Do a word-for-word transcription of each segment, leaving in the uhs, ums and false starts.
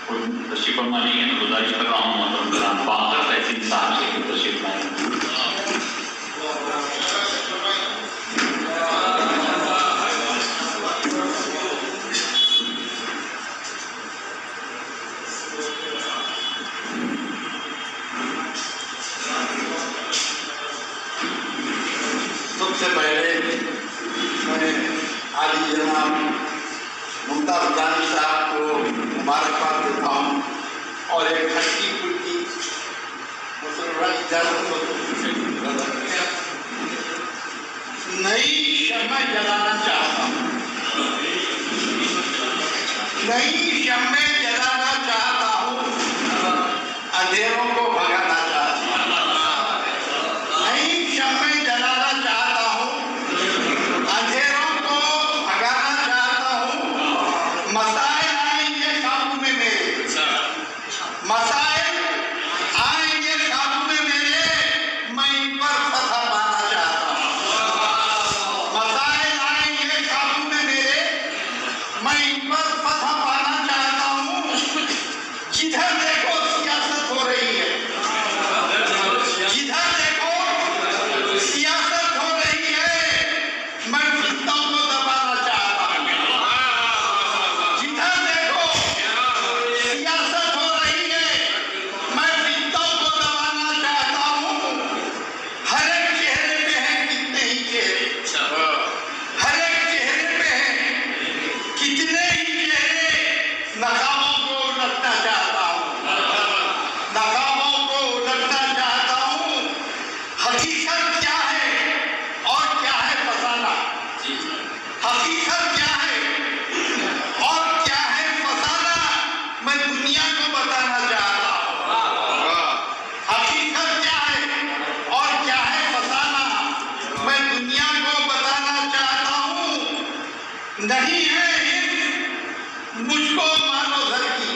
तशरीफ फरमा नहीं है तो गुजारिश कर रहा हूँ मोहतरम बाकर तहसील साहब से तशरीफ लाएं। सबसे पहले मैं आली जनाब मुमताज जानी साहब को मुबारकबाद देता हूँ और एक खट्टी फुल्की नई शम्में जलाना चाहता हूँ नई शम्में जलाना चाहता हूँ अंधेरों को भगाना चाहता हूँ नई शम्में जलाना चाहता हूँ अंधेरों को भगाना चाहता हूँ मसाइल आएंगे काबू में मेरे मसाइल आएंगे काबू में मेरे मैं इन पर फतह पाना चाहता हूँ मसाइल आएंगे काबू में मेरे मैं इन पर फतह पाना चाहता हूँ जिधर देखो सियासत हो रही है जिधर देखो सियासत हो रही है मैं फितनों को दबाना चाहता हूँ जिधर देखो सियासत हो रही है मैं फितनों को दबाना चाहता हूँ हर एक चेहरे पे हैं कितने ही चेहरे हर एक चेहरे पे हैं कितने ही चेहरे नकाबों को उलटना चाहता हूँ नकाबों को उलटना चाहता हूँ हकीकत क्या है और क्या है फसाना हकीकत क्या है और क्या है फसाना मैं दुनिया को बताना चाहता हूँ हकीकत क्या है और क्या है फसाना मैं दुनिया को बताना चाहता हूँ नहीं है इश्क मुझको मानो घर की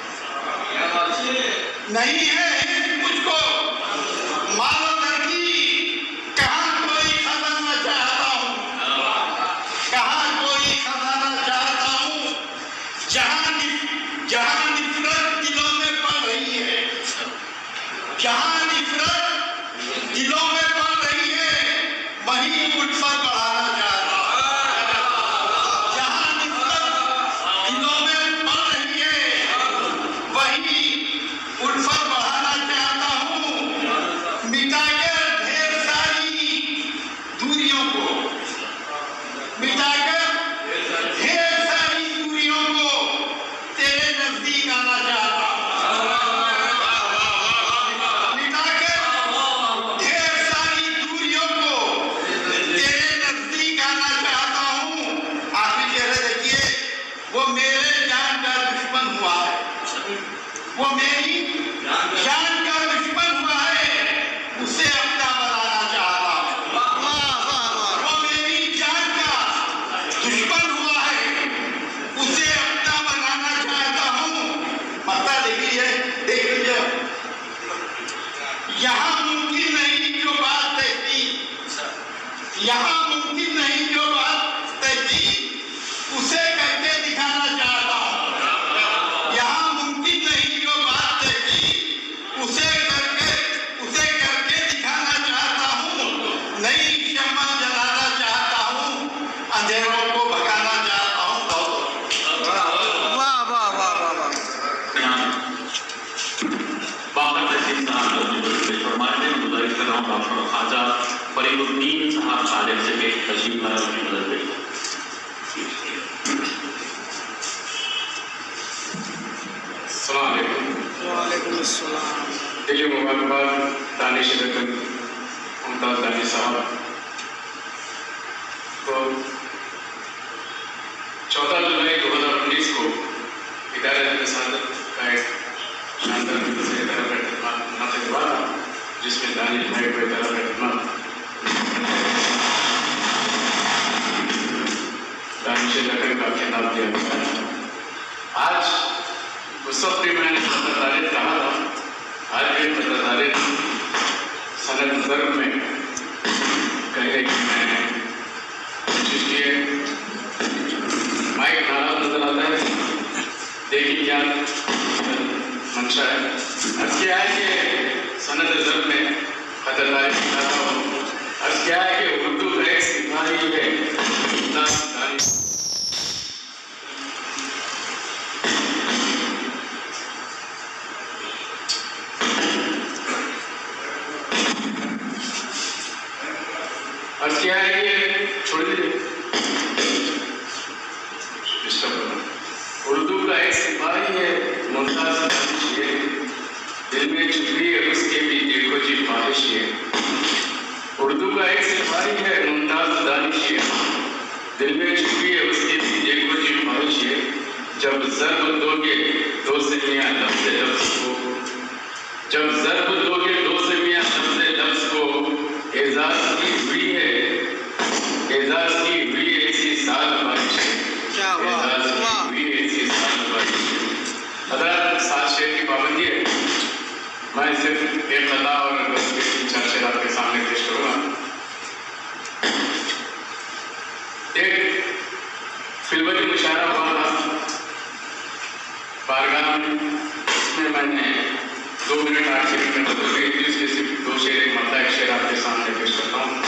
नहीं है इश्क मुझको मानो घर की कहाँ कोई खजाना चाहता हूँ कहाँ कोई खजाना चाहता हूँ जहाँ निफ- जहाँ निफरत दिलों में पड़ रही है जहाँ निफरत दिलों में पड़ रही है वहीं उल्फत बढ़ाना चाहता हूँ जहाँ निफरत दिलों में पड़ रही है वहीं उल्फत बढ़ाना चाहता हूँ मिटाकर ढेर सारी दूरियों को मिटाकर ढेर सारी दूरियों को तेरे नजदीक आना चाहता हूँ मिटाकर ढेर सारी दूरियों को तेरे नजदीक आना चाहता हूँ आखिरी चेहरे देखिए वो मेरे जान का दुश्मन हुआ है वो मेरी जान का दुश्मन हुआ है उसे अपना बनाना चाहता हूँ वो मेरी जान का दुश्मन हुआ है उसे अपना बनाना चाहता हूँ पता देखिए देख लीजिए यहाँ मुमकिन नहीं जो बात तहती यहाँ मुमकिन नहीं जो बात तहती उसे करके दिखाना चाहता हूँ यहाँ मुमकिन नहीं जो बात तहती उसे करके उसे करके दिखाना चाहता हूँ नई शम्मा जलाना चाहता हूँ अंधेरों को भगाना चाहता हूँ वाह वाह वाह वाह वाह बाकर तहसील साहब जो तशरीफ फरमाए थे गुजारिश कर रहा हूँ डॉक्टर ख्वाजा फरीदुद्दीन साहब सादिक से भी तशरीफ लाए उसकी मदद करें। अस्सलाम वालेकुम। वालेकुम अस्सलाम दिली मुबारकबाद दानिश रतन मुमताज दानी साहब को चौदह जुलाई दो हज़ार उन्नीस को इदारे रसालत का एक शानदार तरीके से इदारा का खिदमत मुनासिब हुआ था जिसमें दानिश भाई को इदारा का खिदमत दानिश रतन का खिताब दिया गया। आज उस वक्त भी मैंने पत्रकारित कहा था आज भी पत्रकारित सनद नजर में कहे कि मैंने कोशिश की है माइक नाराज नजर आता है देखिए क्या मंशा है। अर्ज क्या है कि सनद ज़र में खतरदारी दिखाता हूँ। अर्ज क्या है कि उर्दू का एक सिपाही है अर्ज क्या है कि छोड़ दीजिए उर्दू का एक सिपाही है मुमताज दानिश है, दिल में छुपी है उसके भी देखो जी ख्वाहिश है। उर्दू का एक सिपाही है मुमताज दानिश है, दिल में छुपी है उसके भी देखो जी ख्वाहिश है। जब ज़र्ब दोगे दो से मियाँ लफ्ज़ लफ्ज़ को, जब ज़र्ब दोगे दो से मियाँ लफ्ज़ लफ्ज़ को, एजाज़ की हुई है एजाज़ की हुई है इसी साल बारिश है। एजाज़ की हुई है इसी साल बारिश है। हज़रात सात शेर की पाबंदी है, मैं सिर्फ एक कला और तीन चार शेर आपके सामने पेश करूँगा। एक फिल्मी मुशायरा हुआ था बारगाह में, इसमें मैंने दो मिनट आठ सेकंड में बदल गई थी, इसके सिर्फ दो शेर एक मतलब एक शेर आपके सामने पेश करता हूँ।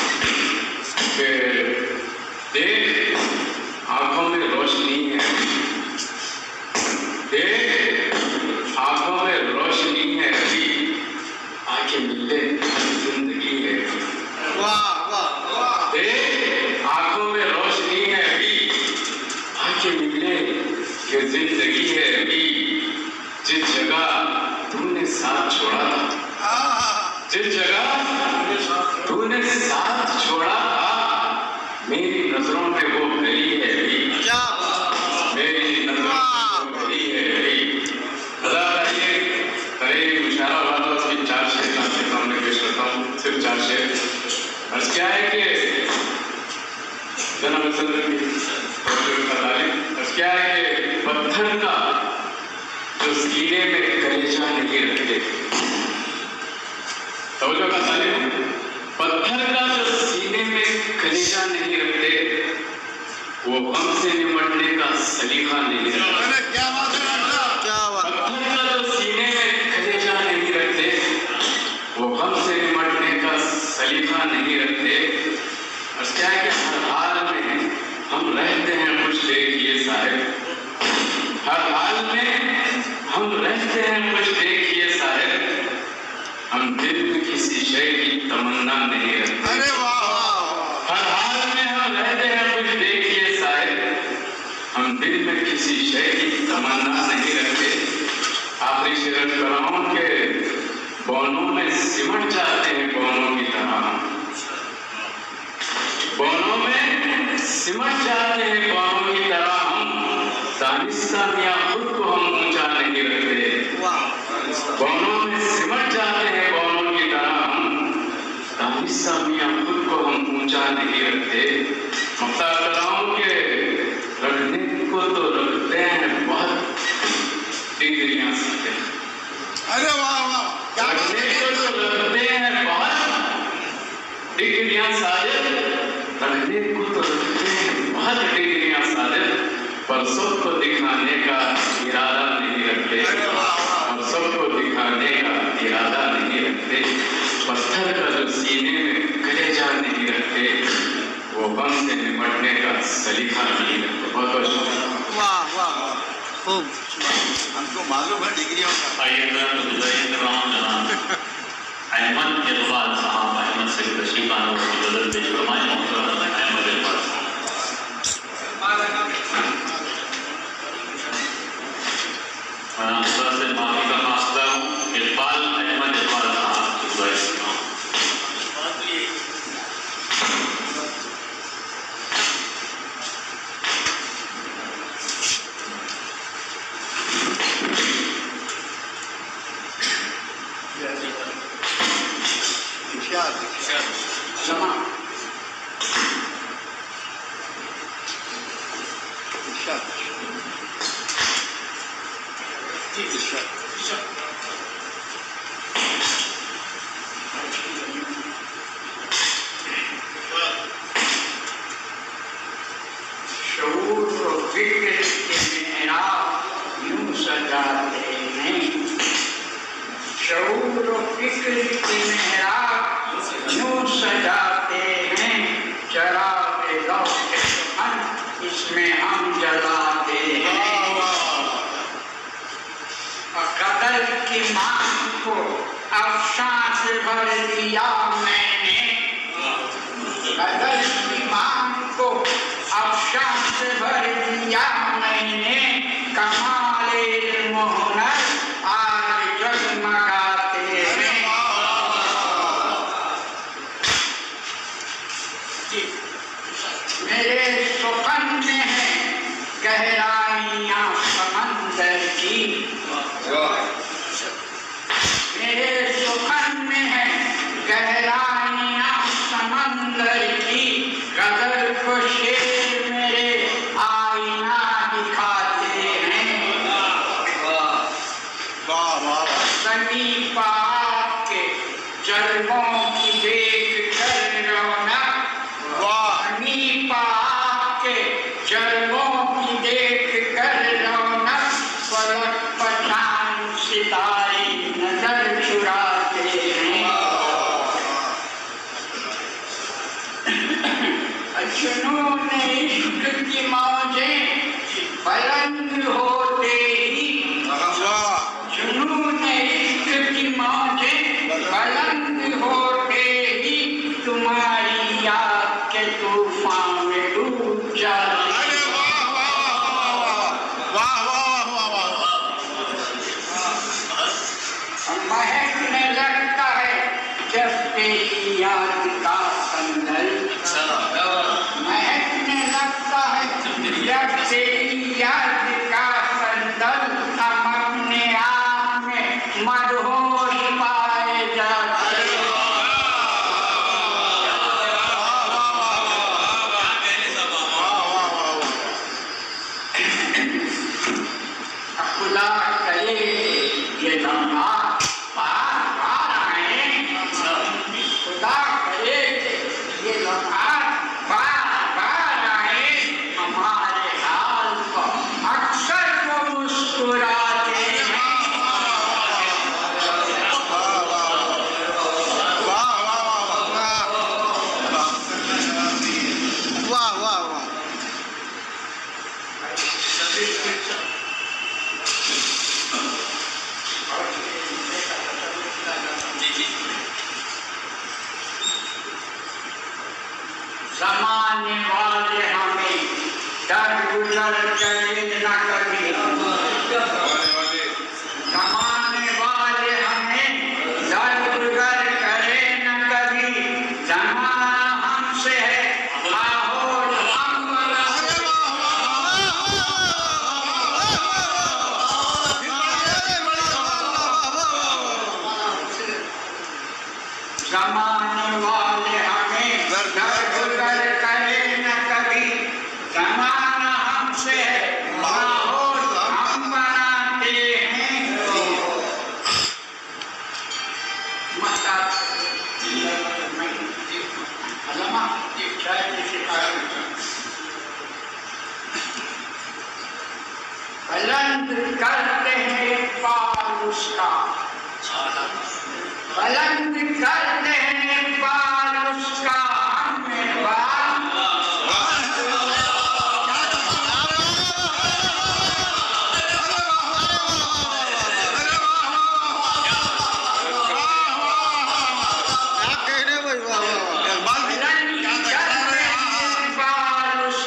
देख आंखों में रोशनी है, देख आंखों में रोशनी है अभी, आके मिले जिंदगी है। वाह वाह वाह। देख आंखों में रोशनी है अभी, आके मिले ये जिंदगी है अभी। जिस जगह तूने साथ छोड़ा था, जिस जगह तूने साथ छोड़ा था, मेरी नजरों में वो गली है अभी, मेरी नजरों में वो गली है अभी। बता रही करे मुशायरा हुआ था, उसकी चार शेर आपके सामने पेश करता हूँ, सिर्फ चार शेर। अर्ज क्या है कि जनाब चंद्र की अर्ज क्या है कि पत्थर का जो सीने में कलेजा नहीं रखते, तवज्जो का तालिब, पत्थर का जो सीने में कलेजा नहीं रखते, वो हमसे निमटने का सलीका नहीं रखते। क्या बात है डॉक्टर, क्या बात। पत्थर का जो सीने में कलेजा नहीं रखते, वो हमसे निमटने का सलीका नहीं रखते। और क्या है कि हर हाल में हम रहते हैं कुछ देखिए साहिब, हर हाल में हम रहते हैं कुछ देखिए साहिब, हम दिल में किसी शय की तमन्ना नहीं रखते। अरे वाह वाह। हर हाल में हम रहते हैं कुछ देखिए साहिब, हम दिल में किसी शय की तमन्ना नहीं रखते। आखिरी शेर कर रहा हूँ कि बौनों में सिमट जाते हैं बौनों की तरह, बौनों में सिमट जाते हैं बौनों की तरह, हम दानिस्ता मियाँ खुद को हम ऊंचा नहीं रखते। बौनों में सिमट जाते हैं बौनों की तरह, हम दानिस्ता मियाँ खुद को हम ऊंचा नहीं रखते। मक्ता कर रहा हूँ कि रखने को तो रखते हैं बहुत डिग्रियां सीखते हैं। अरे वाह वाह, क्या बात रखने है। को तो रखते हैं बहुत डिग्रियां साजिद, रखने को तो रखते हैं बहुत डिग्रियां साजिद, पर सबको दिखाने का इरादा नहीं रखते, और सबको दिखाने का इरादा नहीं रखते। पत्थर का जो सीने में कलेजा नहीं रखते, वो गम से निपटने का सलीका नहीं रखते। बहुत बहुत शुक्रिया। वाह वाह खूब, हमको मालूम है डिग्रियों का। आइए जनाब अहमद इकबाल साहब, अहमद से तशरीफ आने की बदल पेश फरमाएं। अहमद इकबाल साहब, मैं आपसे माफी का मांगता हूँ। इकबाल अहमद इकबाल साहब की गुजारिश करता हूँ। शऊर और फिक्र के मेहराब यूं सजाते नहीं, की मांग को अब सांस भर दिया मैंने, गजल की मांग को अब सांस भर दिया मैंने, कमाले मोहनर आज जगमगाते हैं। मेरे सुपन में है गहराइयां समंदर की, मेरे सुपन में है गहराइयां समंदर की, गजल को शेर मेरे आईना दिखाते हैं। समीप आपके जलवों की देख कर रौनक, समीप आपके जलवों की देख कर रौनक, पलक पठान सितारे नजर चुराते हैं। जुनून इश्क की मौजें बुलंद होते ही, जुनून इश्क की मौजें बुलंद होते ही, तुम्हारी याद के तूफान में डूब जाते। महकने लगता है जब तेरी याद का संदल, महकने लगता है जब तेरी याद का संदल, हम अपने आप में मदहोश पाए जाते। खुदा करे ये लम्हा बार बार आए, खुदा करे ये लम्हा बार बार आए, हमारे हाल को अक्सर वो मुस्कुराते हैं। ज़माने वाले हमें डर गुजर करे न कभी, ज़माने वाले हमें डर गुजर करे न कभी, ज़माना हमसे है माहौल हम वाला। ज़माने वाले हमें डर गुजर करे न कभी, ज़माना हमसे है माहौल हम बनाते हैं। माता अल्लामा शायद बुलंद करते हैं पार उसका, बुलंद करते हैं पार उसका, हमें बात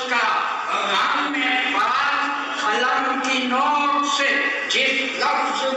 जिस लफ्ज